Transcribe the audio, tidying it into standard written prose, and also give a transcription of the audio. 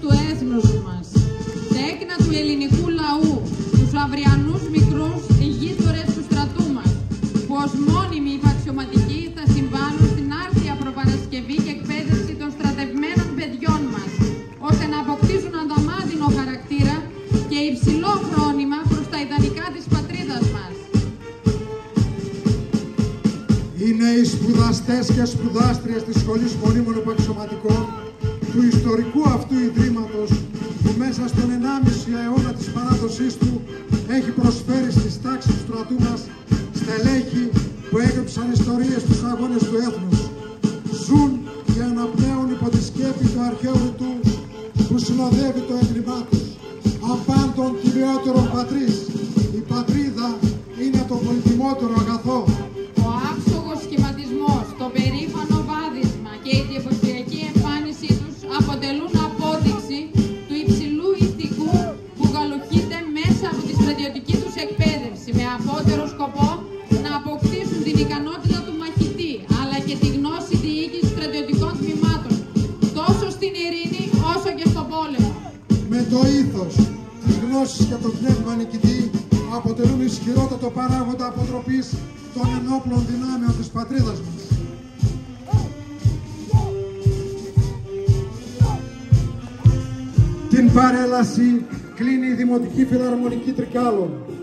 του έθνους μας, τέκνα του ελληνικού λαού, τους αυριανούς μικρούς ηγείτορες του στρατού μας, που ως μόνιμοι υπαξιωματικοί θα συμβάλλουν στην άρτια προπαρασκευή και εκπαίδευση των στρατευμένων παιδιών μας, ώστε να αποκτήσουν ανταμάντινο χαρακτήρα και υψηλό φρόνημα προς τα ιδανικά της πατρίδας μας. Είναι οι σπουδαστές και σπουδάστριες της Σχολής Μονίμων Υπαξιωματικών του ιστορικού αυτού ιδρύματος, που μέσα στον 1,5 αιώνα της παράδοσής του έχει προσφέρει στις τάξεις του στρατού μας στελέχη που έγραψαν ιστορίες στους αγώνες του έθνους. Ζουν και αναπνέουν υπό τη σκέπη του αρχαίου ρητού που συνοδεύει το έγκλημά τους. Απάντων κυριότερον πατρίς, η πατρίδα είναι το πολυτιμότερο αγαθό. Ο άψογος σχηματισμός, το περήφανο βάδισμα και η εντυπωσιακή εμφάνισή τους αποτελούν απόδειξη του υψηλού ηθικού που γαλουχείται μέσα από τη στρατιωτική τους εκπαίδευση, με απότερο σκοπό να αποκτήσουν την ικανότητα του μαχητή, αλλά και τη γνώση διοίκησης στρατιωτικών τμήματων, τόσο στην ειρήνη όσο και στον πόλεμο. Με το ήθος, τις γνώσεις και το πνεύμα νικητή αποτελούν ισχυρότατο παράγοντα αποτροπής των ενόπλων δυνάμεων της πατρίδας μας. Την παρέλαση κλείνει η Δημοτική Φιλαρμονική Τρικάλων.